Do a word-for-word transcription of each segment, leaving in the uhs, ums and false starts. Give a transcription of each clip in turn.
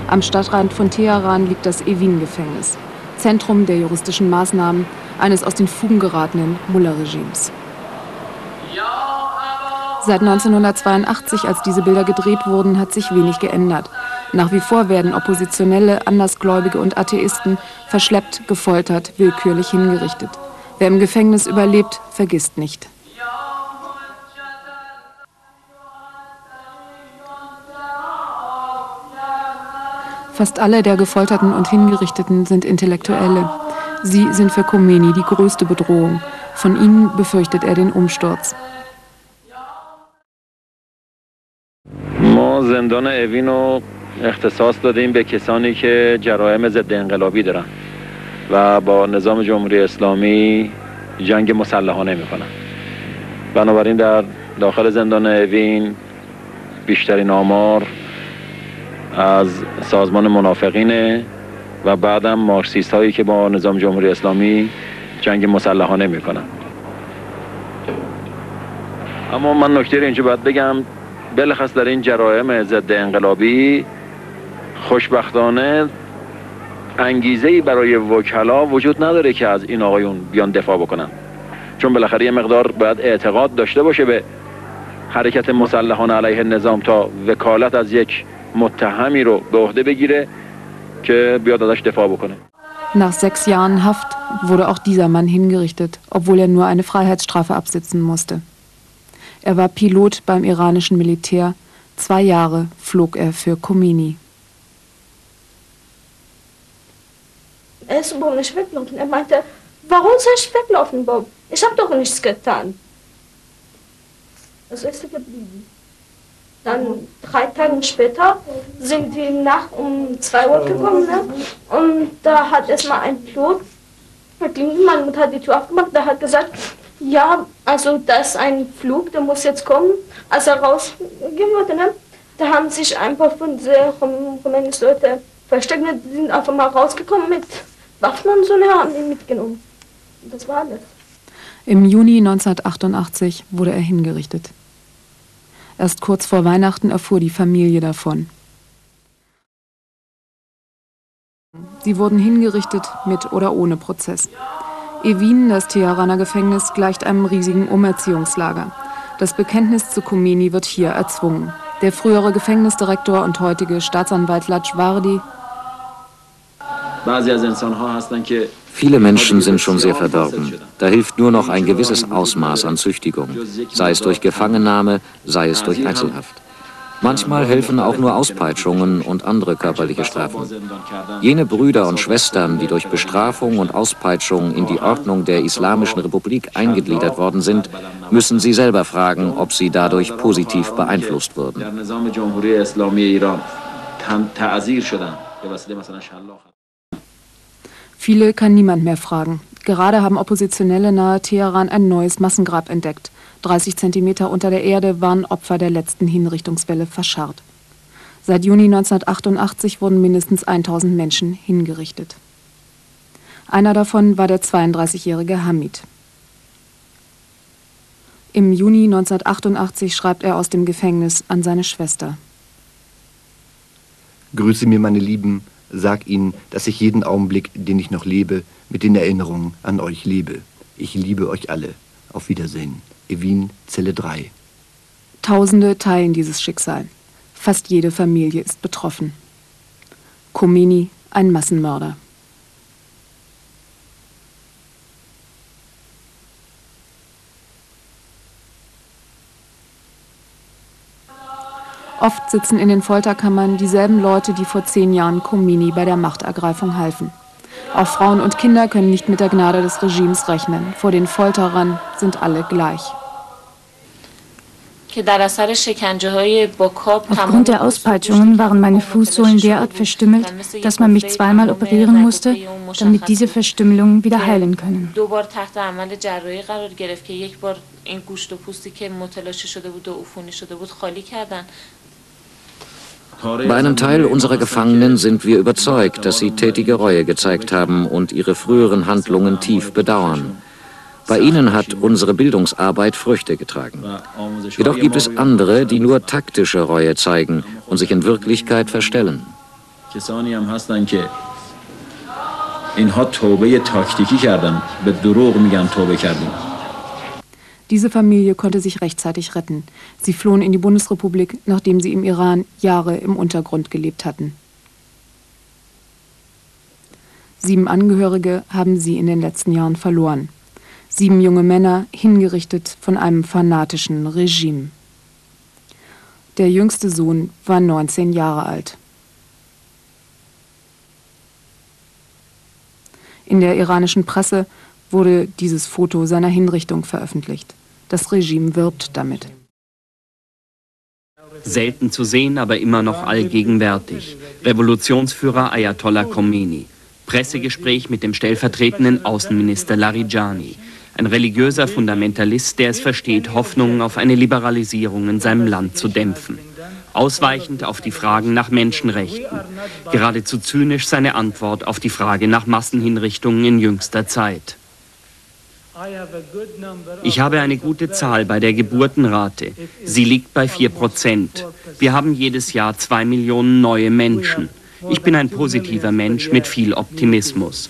Am Stadtrand von Teheran liegt das Evin-Gefängnis, Zentrum der juristischen Maßnahmen eines aus den Fugen geratenen Mullah-Regimes. Seit neunzehnhundertzweiundachtzig, als diese Bilder gedreht wurden, hat sich wenig geändert. Nach wie vor werden Oppositionelle, Andersgläubige und Atheisten verschleppt, gefoltert, willkürlich hingerichtet. Wer im Gefängnis überlebt, vergisst nicht. Fast alle der Gefolterten und Hingerichteten sind Intellektuelle. Sie sind für Khomeini die größte Bedrohung. Von ihnen befürchtet er den Umsturz. ما زندان اوین رو اختصاص دادیم به کسانی که جرایم ضد انقلابی دارن و با نظام جمهوری اسلامی جنگ مسلحانه میکنن. بنابراین در داخل زندان اوین بیشترین آمار از سازمان منافقینه و بعدم مارکسیست هایی که با نظام جمهوری اسلامی جنگ مسلحانه میکنن. اما من نکته اینجا باید بگم، بلخص در این جرایم ضد انقلابی خوشبختانه انگیزه‌ای برای وکلا وجود نداره که از این آقایون بیان دفاع بکنن، چون بالاخره یه مقدار باید اعتقاد داشته باشه به حرکت مسلحانه علیه نظام تا وکالت از یک متهمی رو به عهده بگیره که بیاد ازش دفاع بکنه. Nach sechs Jahren Haft wurde auch dieser Mann hingerichtet, obwohl er nur eine Freiheitsstrafe absitzen musste. Er war Pilot beim iranischen Militär. Zwei Jahre flog er für Khomeini. Er ist überhaupt nicht weglaufen. Er meinte, warum soll ich weglaufen, Bob? Ich habe doch nichts getan. Also ist er geblieben. Dann drei Tage später sind die Nacht um zwei Uhr gekommen, ne? Und da hat erstmal ein Pilot, meine Mutter hat die Tür aufgemacht, der hat gesagt, ja, also da ist ein Flug, der muss jetzt kommen. Als er rausgehen wollte, ne, da haben sich ein paar von den rumänischen Leuten versteckt, die sind einfach mal rausgekommen mit Waffen und so, ne, haben die mitgenommen. Und das war alles. Im Juni neunzehnhundertachtundachtzig wurde er hingerichtet. Erst kurz vor Weihnachten erfuhr die Familie davon. Sie wurden hingerichtet mit oder ohne Prozess. Evin, das Teheraner Gefängnis, gleicht einem riesigen Umerziehungslager. Das Bekenntnis zu Khomeini wird hier erzwungen. Der frühere Gefängnisdirektor und heutige Staatsanwalt Lajwardi: Viele Menschen sind schon sehr verdorben. Da hilft nur noch ein gewisses Ausmaß an Züchtigung, sei es durch Gefangennahme, sei es durch Einzelhaft. Manchmal helfen auch nur Auspeitschungen und andere körperliche Strafen. Jene Brüder und Schwestern, die durch Bestrafung und Auspeitschung in die Ordnung der Islamischen Republik eingegliedert worden sind, müssen sie selber fragen, ob sie dadurch positiv beeinflusst wurden. Viele kann niemand mehr fragen. Gerade haben Oppositionelle nahe Teheran ein neues Massengrab entdeckt. dreißig Zentimeter unter der Erde waren Opfer der letzten Hinrichtungswelle verscharrt. Seit Juni neunzehnhundertachtundachtzig wurden mindestens tausend Menschen hingerichtet. Einer davon war der zweiunddreißigjährige Hamid. Im Juni neunzehnhundertachtundachtzig schreibt er aus dem Gefängnis an seine Schwester: Grüße mir meine Lieben, sag ihnen, dass ich jeden Augenblick, den ich noch lebe, mit den Erinnerungen an euch lebe. Ich liebe euch alle. Auf Wiedersehen. Evin, Zelle drei. Tausende teilen dieses Schicksal. Fast jede Familie ist betroffen. Khomeini, ein Massenmörder. Oft sitzen in den Folterkammern dieselben Leute, die vor zehn Jahren Khomeini bei der Machtergreifung halfen. Auch Frauen und Kinder können nicht mit der Gnade des Regimes rechnen. Vor den Folterern sind alle gleich. Aufgrund der Auspeitschungen waren meine Fußsohlen derart verstümmelt, dass man mich zweimal operieren musste, damit diese Verstümmelungen wieder heilen können. Bei einem Teil unserer Gefangenen sind wir überzeugt, dass sie tätige Reue gezeigt haben und ihre früheren Handlungen tief bedauern. Bei ihnen hat unsere Bildungsarbeit Früchte getragen. Jedoch gibt es andere, die nur taktische Reue zeigen und sich in Wirklichkeit verstellen. کسانی هم هستن که اینها توبه تاکتیکی کردن به دروغ میگن توبه کردیم. Diese Familie konnte sich rechtzeitig retten. Sie flohen in die Bundesrepublik, nachdem sie im Iran Jahre im Untergrund gelebt hatten. Sieben Angehörige haben sie in den letzten Jahren verloren. Sieben junge Männer, hingerichtet von einem fanatischen Regime. Der jüngste Sohn war neunzehn Jahre alt. In der iranischen Presse wurde dieses Foto seiner Hinrichtung veröffentlicht. Das Regime wirbt damit. Selten zu sehen, aber immer noch allgegenwärtig. Revolutionsführer Ayatollah Khomeini. Pressegespräch mit dem stellvertretenden Außenminister Larijani. Ein religiöser Fundamentalist, der es versteht, Hoffnungen auf eine Liberalisierung in seinem Land zu dämpfen. Ausweichend auf die Fragen nach Menschenrechten. Geradezu zynisch seine Antwort auf die Frage nach Massenhinrichtungen in jüngster Zeit. Ich habe eine gute Zahl bei der Geburtenrate. Sie liegt bei vier Prozent. Wir haben jedes Jahr zwei Millionen neue Menschen. Ich bin ein positiver Mensch mit viel Optimismus.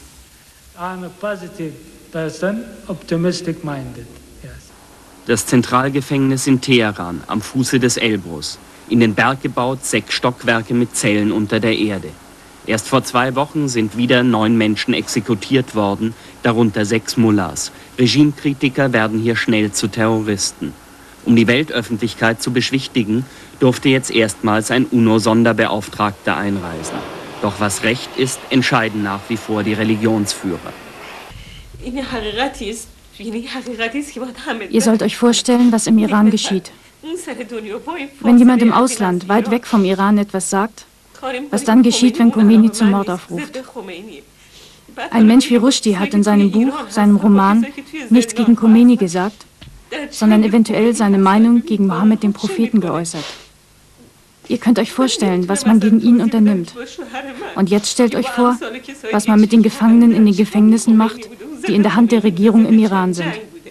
Das Zentralgefängnis in Teheran, am Fuße des Elbrus. In den Berg gebaut, sechs Stockwerke mit Zellen unter der Erde. Erst vor zwei Wochen sind wieder neun Menschen exekutiert worden, darunter sechs Mullahs. Regimekritiker werden hier schnell zu Terroristen. Um die Weltöffentlichkeit zu beschwichtigen, durfte jetzt erstmals ein UNO-Sonderbeauftragter einreisen. Doch was Recht ist, entscheiden nach wie vor die Religionsführer. Ihr sollt euch vorstellen, was im Iran geschieht. Wenn jemand im Ausland, weit weg vom Iran, etwas sagt, was dann geschieht, wenn Khomeini zum Mord aufruft. Ein Mensch wie Rushdie hat in seinem Buch, seinem Roman, nichts gegen Khomeini gesagt, sondern eventuell seine Meinung gegen Mohammed, den Propheten, geäußert. Ihr könnt euch vorstellen, was man gegen ihn unternimmt. Und jetzt stellt euch vor, was man mit den Gefangenen in den Gefängnissen macht, die in der Hand der Regierung im Iran sind.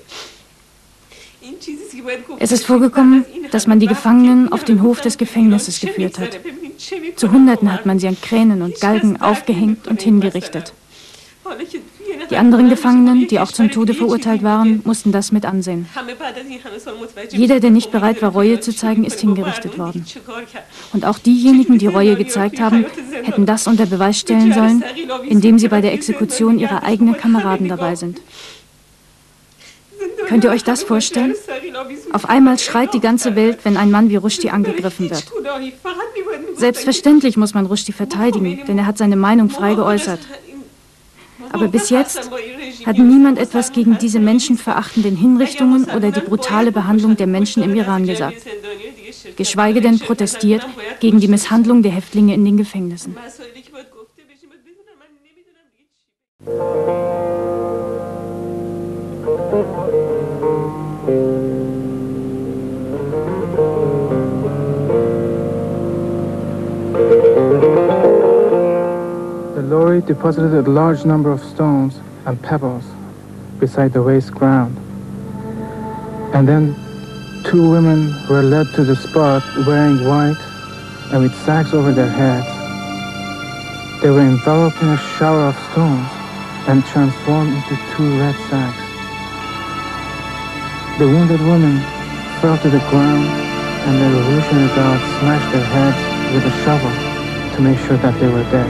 Es ist vorgekommen, dass man die Gefangenen auf den Hof des Gefängnisses geführt hat. Zu Hunderten hat man sie an Kränen und Galgen aufgehängt und hingerichtet. Die anderen Gefangenen, die auch zum Tode verurteilt waren, mussten das mit ansehen. Jeder, der nicht bereit war, Reue zu zeigen, ist hingerichtet worden. Und auch diejenigen, die Reue gezeigt haben, hätten das unter Beweis stellen sollen, indem sie bei der Exekution ihrer eigenen Kameraden dabei sind. Könnt ihr euch das vorstellen? Auf einmal schreit die ganze Welt, wenn ein Mann wie Rushdie angegriffen wird. Selbstverständlich muss man Rushdie verteidigen, denn er hat seine Meinung frei geäußert. Aber bis jetzt hat niemand etwas gegen diese menschenverachtenden Hinrichtungen oder die brutale Behandlung der Menschen im Iran gesagt. Geschweige denn protestiert gegen die Misshandlung der Häftlinge in den Gefängnissen. The lorry deposited a large number of stones and pebbles beside the waste ground. And then two women were led to the spot wearing white and with sacks over their heads. They were enveloped in a shower of stones and transformed into two red sacks. The wounded women fell to the ground and the revolutionary guards smashed their heads with a shovel to make sure that they were dead.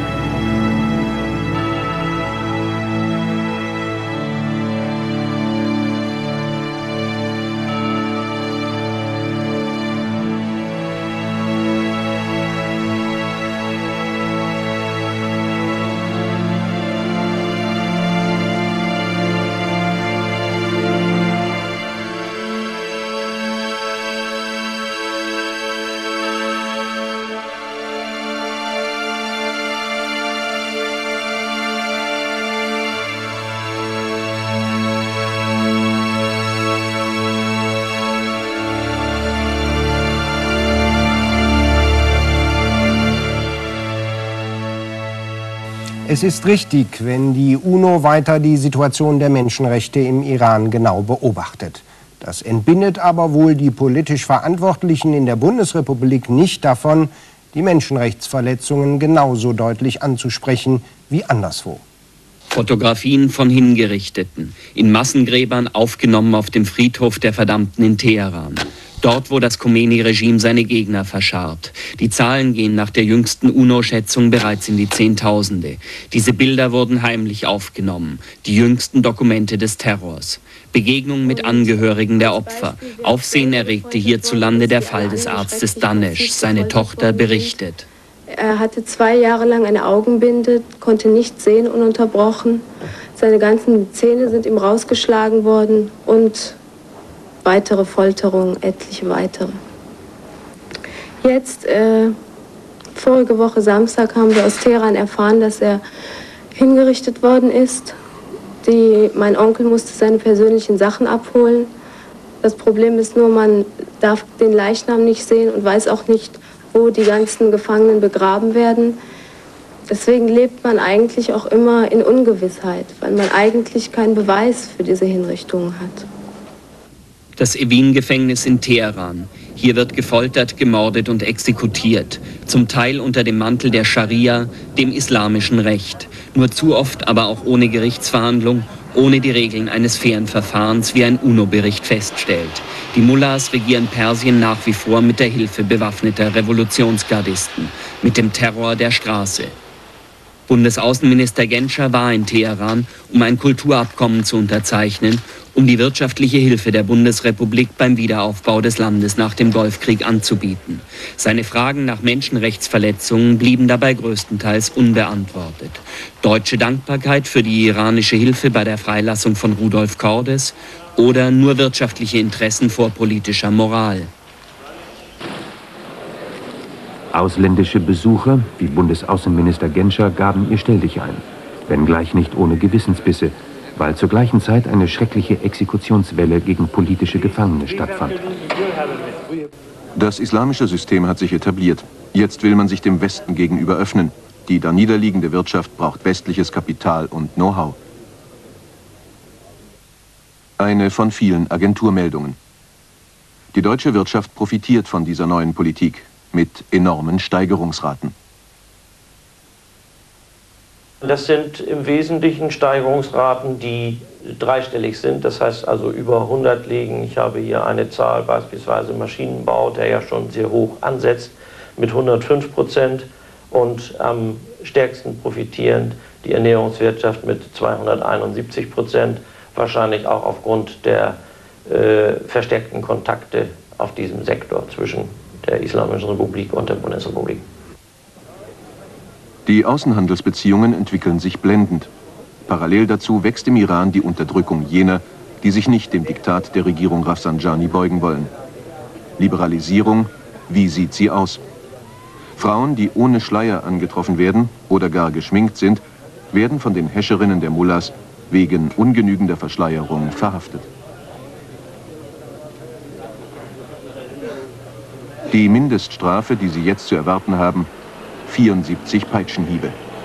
Es ist richtig, wenn die UNO weiter die Situation der Menschenrechte im Iran genau beobachtet. Das entbindet aber wohl die politisch Verantwortlichen in der Bundesrepublik nicht davon, die Menschenrechtsverletzungen genauso deutlich anzusprechen wie anderswo. Fotografien von Hingerichteten, in Massengräbern aufgenommen auf dem Friedhof der Verdammten in Teheran. Dort, wo das Khomeini-Regime seine Gegner verscharrt. Die Zahlen gehen nach der jüngsten UNO-Schätzung bereits in die Zehntausende. Diese Bilder wurden heimlich aufgenommen. Die jüngsten Dokumente des Terrors. Begegnungen mit Angehörigen der Opfer. Aufsehen erregte hierzulande der Fall des Arztes Danesh. Seine Tochter berichtet. Er hatte zwei Jahre lang eine Augenbinde, konnte nicht sehen ununterbrochen. Seine ganzen Zähne sind ihm rausgeschlagen worden und weitere Folterungen, etliche weitere. Jetzt, äh, vorige Woche Samstag, haben wir aus Teheran erfahren, dass er hingerichtet worden ist. Die, mein Onkel musste seine persönlichen Sachen abholen. Das Problem ist nur, man darf den Leichnam nicht sehen und weiß auch nicht, wo die ganzen Gefangenen begraben werden. Deswegen lebt man eigentlich auch immer in Ungewissheit, weil man eigentlich keinen Beweis für diese Hinrichtungen hat. Das Evin-Gefängnis in Teheran. Hier wird gefoltert, gemordet und exekutiert. Zum Teil unter dem Mantel der Scharia, dem islamischen Recht. Nur zu oft aber auch ohne Gerichtsverhandlung, ohne die Regeln eines fairen Verfahrens, wie ein UNO-Bericht feststellt. Die Mullahs regieren Persien nach wie vor mit der Hilfe bewaffneter Revolutionsgardisten, mit dem Terror der Straße. Bundesaußenminister Genscher war in Teheran, um ein Kulturabkommen zu unterzeichnen, um die wirtschaftliche Hilfe der Bundesrepublik beim Wiederaufbau des Landes nach dem Golfkrieg anzubieten. Seine Fragen nach Menschenrechtsverletzungen blieben dabei größtenteils unbeantwortet. Deutsche Dankbarkeit für die iranische Hilfe bei der Freilassung von Rudolf Cordes oder nur wirtschaftliche Interessen vor politischer Moral. Ausländische Besucher, wie Bundesaußenminister Genscher, gaben ihr Stelldichein, wenngleich nicht ohne Gewissensbisse, weil zur gleichen Zeit eine schreckliche Exekutionswelle gegen politische Gefangene stattfand. Das islamische System hat sich etabliert. Jetzt will man sich dem Westen gegenüber öffnen. Die da niederliegende Wirtschaft braucht westliches Kapital und Know-how. Eine von vielen Agenturmeldungen. Die deutsche Wirtschaft profitiert von dieser neuen Politik mit enormen Steigerungsraten. Das sind im Wesentlichen Steigerungsraten, die dreistellig sind, das heißt also über hundert liegen. Ich habe hier eine Zahl, beispielsweise Maschinenbau, der ja schon sehr hoch ansetzt, mit hundertfünf Prozent und am stärksten profitierend die Ernährungswirtschaft mit zweihunderteinundsiebzig Prozent, wahrscheinlich auch aufgrund der äh, verstärkten Kontakte auf diesem Sektor zwischen der Islamischen Republik und der Bundesrepublik. Die Außenhandelsbeziehungen entwickeln sich blendend. Parallel dazu wächst im Iran die Unterdrückung jener, die sich nicht dem Diktat der Regierung Rafsanjani beugen wollen. Liberalisierung, wie sieht sie aus? Frauen, die ohne Schleier angetroffen werden oder gar geschminkt sind, werden von den Häscherinnen der Mullahs wegen ungenügender Verschleierung verhaftet. Die Mindeststrafe, die sie jetzt zu erwarten haben, vierundsiebzig Peitschenhiebe.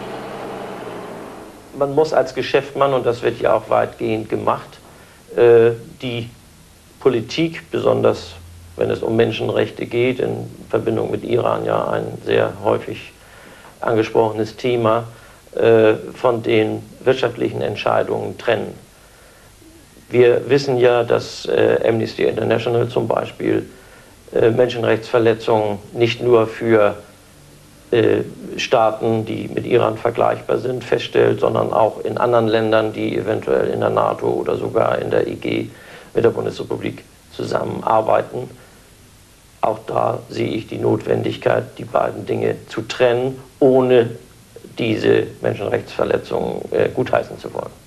Man muss als Geschäftsmann, und das wird ja auch weitgehend gemacht, äh, die Politik, besonders wenn es um Menschenrechte geht, in Verbindung mit Iran ja ein sehr häufig angesprochenes Thema, äh, von den wirtschaftlichen Entscheidungen trennen. Wir wissen ja, dass äh, Amnesty International zum Beispiel äh, Menschenrechtsverletzungen nicht nur für äh, Staaten, die mit Iran vergleichbar sind, feststellt, sondern auch in anderen Ländern, die eventuell in der NATO oder sogar in der I G mit der Bundesrepublik zusammenarbeiten. Auch da sehe ich die Notwendigkeit, die beiden Dinge zu trennen, ohne diese Menschenrechtsverletzungen äh, gutheißen zu wollen.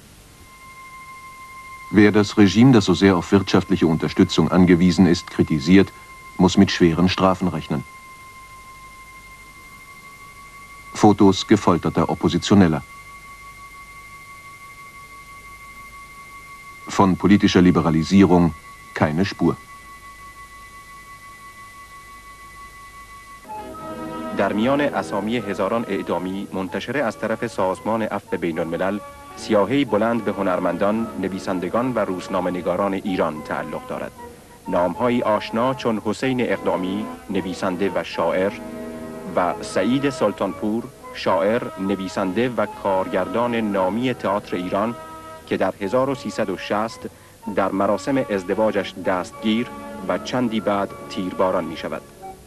Wer das Regime, das so sehr auf wirtschaftliche Unterstützung angewiesen ist, kritisiert, muss mit schweren Strafen rechnen. Fotos gefolterter Oppositioneller. Von politischer Liberalisierung keine Spur. در میان اسامی هزاران اعدامی منتشره از طرف سازمان عفو بین الملل سیاهی بلند به هنرمندان، نویسندگان و روزنامه‌نگاران ایران تعلق دارد. نام‌هایی آشنا چون حسین اقدامی، نویسنده و شاعر، و سعید سلطانپور، شاعر، نویسنده و کارگردان نامی تئاتر ایران که در هزار و سیصد و شصت در مراسم ازدواجش دستگیر و چندی بعد تیرباران می شود.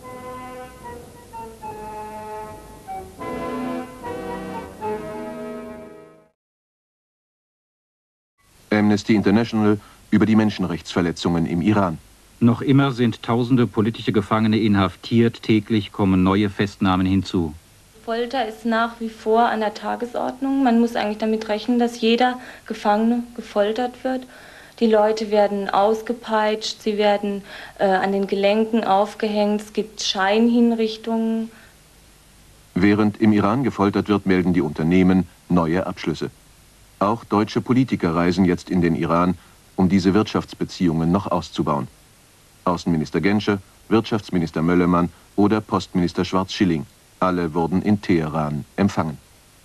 Amnesty International über die Menschenrechtsverletzungen im Iran. Noch immer sind tausende politische Gefangene inhaftiert, täglich kommen neue Festnahmen hinzu. Folter ist nach wie vor an der Tagesordnung. Man muss eigentlich damit rechnen, dass jeder Gefangene gefoltert wird. Die Leute werden ausgepeitscht, sie werden äh, an den Gelenken aufgehängt, es gibt Scheinhinrichtungen. Während im Iran gefoltert wird, melden die Unternehmen neue Abschlüsse. Auch deutsche Politiker reisen jetzt in den Iran, um diese Wirtschaftsbeziehungen noch auszubauen. Außenminister Genscher, Wirtschaftsminister Möllemann oder Postminister Schwarz-Schilling. Alle wurden in Teheran empfangen.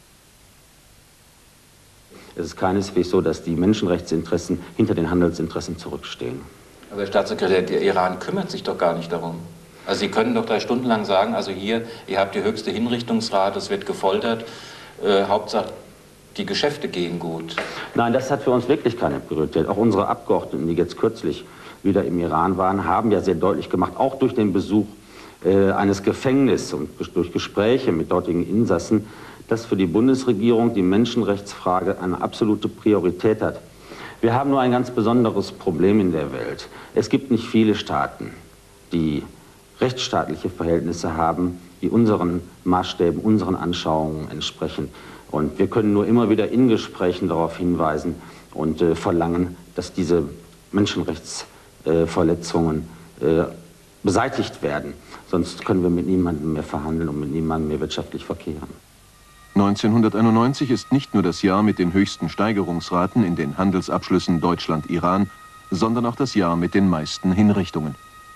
Es ist keineswegs so, dass die Menschenrechtsinteressen hinter den Handelsinteressen zurückstehen. Aber Herr Staatssekretär, der Iran kümmert sich doch gar nicht darum. Also Sie können doch drei Stunden lang sagen, also hier, ihr habt die höchste Hinrichtungsrate, es wird gefoltert, äh, Hauptsache die Geschäfte gehen gut. Nein, das hat für uns wirklich keine Priorität. Auch unsere Abgeordneten, die jetzt kürzlich wieder im Iran waren, haben ja sehr deutlich gemacht, auch durch den Besuch äh, eines Gefängnisses und durch Gespräche mit dortigen Insassen, dass für die Bundesregierung die Menschenrechtsfrage eine absolute Priorität hat. Wir haben nur ein ganz besonderes Problem in der Welt. Es gibt nicht viele Staaten, die rechtsstaatliche Verhältnisse haben, die unseren Maßstäben, unseren Anschauungen entsprechen. Und wir können nur immer wieder in Gesprächen darauf hinweisen und äh, verlangen, dass diese Menschenrechtsverletzungen äh, äh, beseitigt werden. Sonst können wir mit niemandem mehr verhandeln und mit niemandem mehr wirtschaftlich verkehren. neunzehnhunderteinundneunzig ist nicht nur das Jahr mit den höchsten Steigerungsraten in den Handelsabschlüssen Deutschland-Iran, sondern auch das Jahr mit den meisten Hinrichtungen.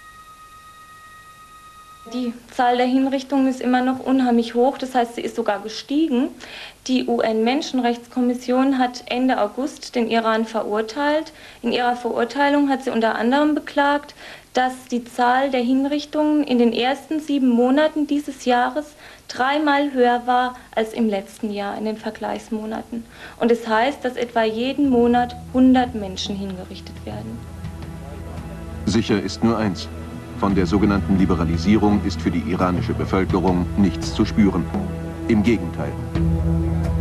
Die Zahl der Hinrichtungen ist immer noch unheimlich hoch, das heißt, sie ist sogar gestiegen. Die U N-Menschenrechtskommission hat Ende August den Iran verurteilt. In ihrer Verurteilung hat sie unter anderem beklagt, dass die Zahl der Hinrichtungen in den ersten sieben Monaten dieses Jahres dreimal höher war als im letzten Jahr in den Vergleichsmonaten. Und es heißt, dass etwa jeden Monat hundert Menschen hingerichtet werden. Sicher ist nur eins. Von der sogenannten Liberalisierung ist für die iranische Bevölkerung nichts zu spüren. Im Gegenteil.